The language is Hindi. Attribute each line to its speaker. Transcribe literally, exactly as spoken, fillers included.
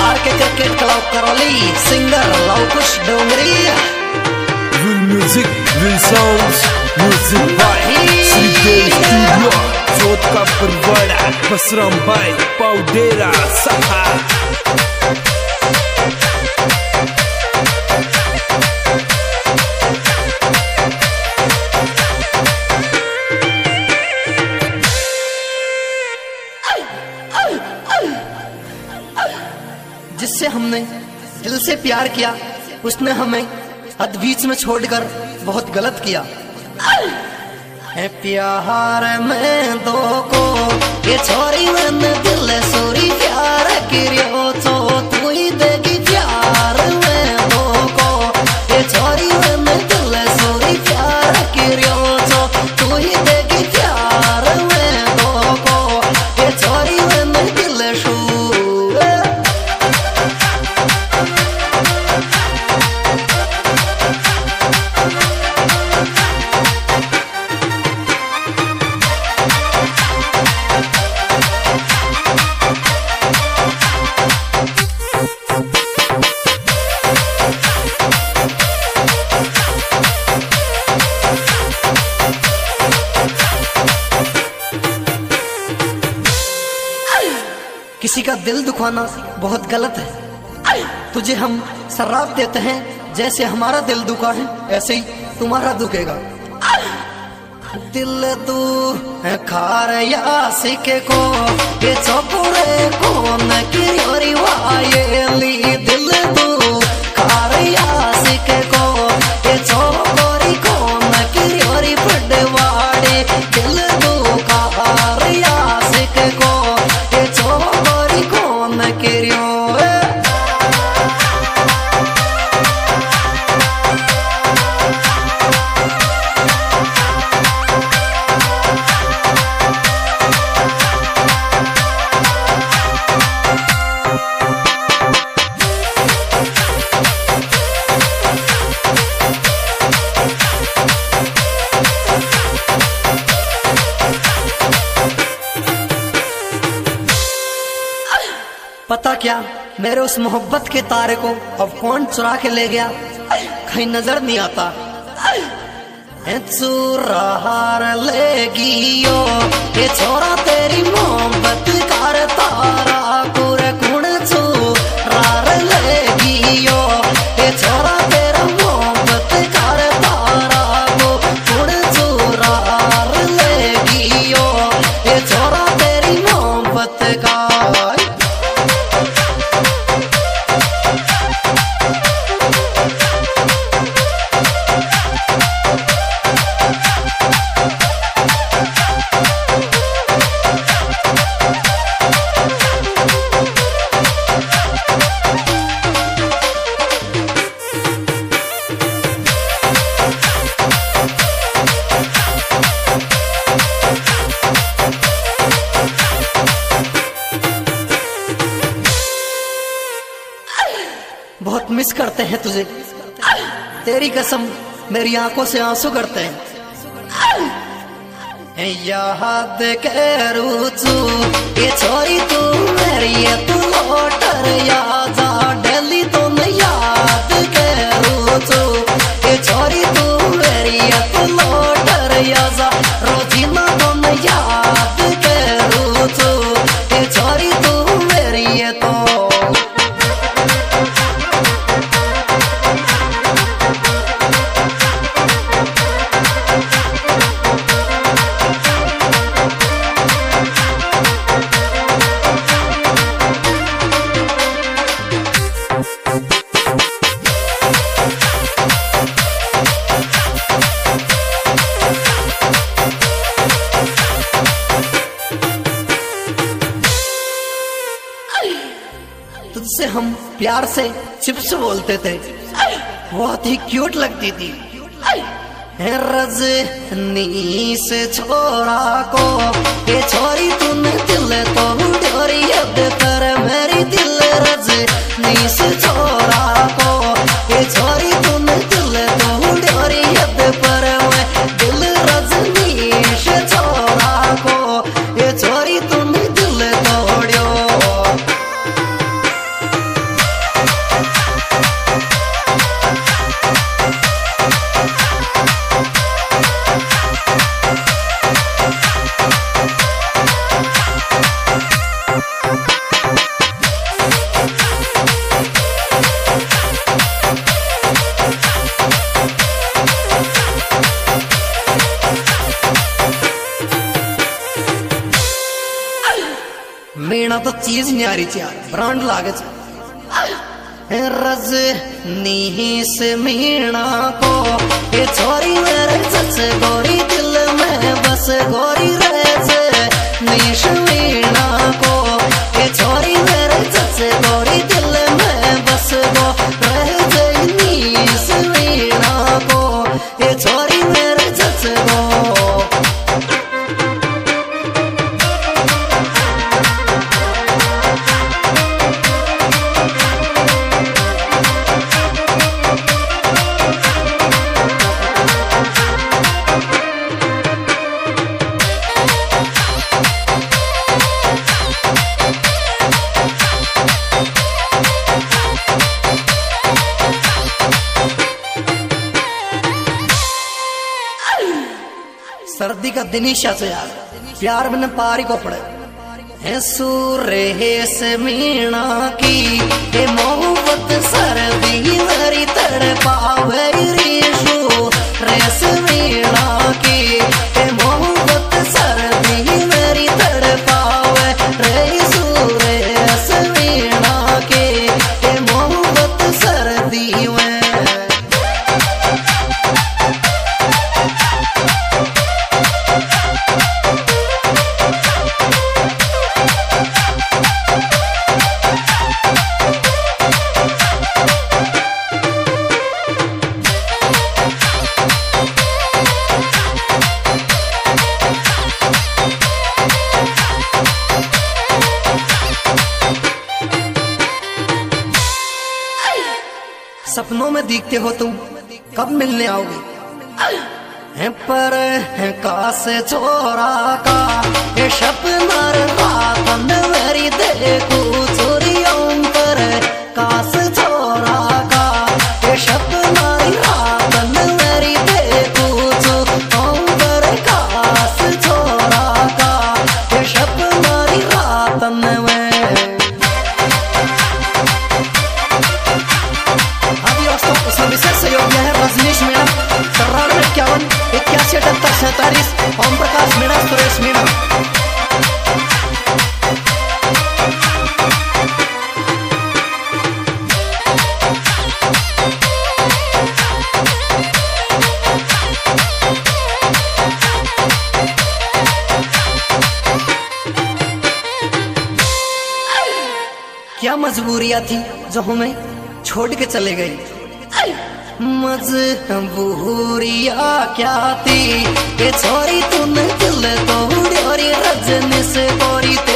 Speaker 1: आके cricket club Karauli singer Luvkush Dongri.
Speaker 2: Real music, real sounds, music by Sridev Studio, जोत का परवाड़ा बसराम भाई पाउडेरा सहा।
Speaker 1: जिससे हमने दिल से प्यार किया उसने हमें अध बीच में छोड़कर बहुत गलत किया। है प्यार में दो को ये छोरी मैंने दिल सोरी प्यार किरियो तो तू ही देगी प्यार में दो को ये छोरी मैंने दिल सोरी प्यार किरियो तो तू ही देगी प्यार में दो को ये छोरी मैंने दिल शू। किसी का दिल दुखाना बहुत गलत है। तुझे हम शराब देते हैं जैसे हमारा दिल दुखा है ऐसे ही तुम्हारा दुखेगा। दिल तू है खार या सिके को ये चौपुरे को न किरी वायली दिल तू खार या सिके को ये चौकोरी को न किरी पड़वाड़े दिल तू खार या सिके को ये चौकोरी को न किरियो। पता क्या मेरे उस मोहब्बत के तारे को अब कौन चुरा के ले गया कहीं नजर नहीं आता। चुरा हार लेगियो ये छोरा तेरी मोहब्बत कार तारा कुरे कुण चुरार लेगियो ये छोरा तेरा मोहब्बत कार तारा को कुण चुरार लेगियो ये छोरा तेरी मोहब्बत का। बहुत मिस करते हैं तुझे तेरी कसम मेरी आंखों से आंसू करते हैं। याद करूँ तू ये छोरी तू मेरी तू लौटर या जा दिल्ली तो मैं याद करूँ तू ये छोरी तू मेरी तू लौटर या जा रोजीना तो मैं याद करूँ तू ये छोरी तू मेरी तो। तुझसे हम प्यार से चिप्स बोलते थे बहुत ही क्यूट लगती थी। रजनी से छोरा को ये छोरी तूने दिल तो डोरी कर मेरी दिल रजनी से छोरा को ये छोरी तूने दिल तो डोरी पर मैं दिल रजनी से छोरा को ये छोरी तूने दिल तोड़ियो। मीणा तो चीज नहीं आ रही यार, ब्रांड लागे रज नी से मीणा को ये छोरी मेरे सच गोरी दिल में बस गोरी रहे नीश मीणा को ये छोरी मेरे सच गोरी दिल में बस गो रहे नीश मीणा को ये छोरी मेरे सच गो। सर्दी का दिन ही शाच यार, प्यार में पारी को पड़े है सूर्य से मीणा की हे मोहब्बत सर्दी मेरी तड़पावे रेशो रेस मीणा की हे मोहब्बत सर्दी मेरी तड़पावे रेसो रेस मीणा की हे मोहब्बत सर्दी में। सपनों में दिखते हो तुम, कब मिलने आओगे है पर है कास छोरा का ये शपनार रात मेरी देखो चोरियों पर कास छोरा का ये शपनार रात मेरी देखो चोरियों पर कास छोरा का ये शपनार रात में। रजनीश मीणा चौरानवे इक्यावन इक्यासी अठहत्तर सैतालीस ओम प्रकाश मीणा सुरेश मीणा। क्या मजबूरियां थी जो हमें छोड़ के चले गई, मजबूरिया क्या थी ये छोरी तूने दिल तोड़ी और रजनी से गोरी